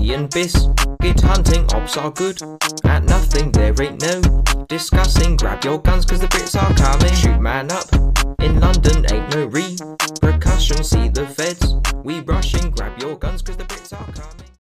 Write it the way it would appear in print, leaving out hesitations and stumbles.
tea and biscuit hunting. Ops are good at nothing, there ain't no discussing. Grab your guns cause the Brits are coming. Shoot man up in London, ain't no repercussion. See the feds, we rushing.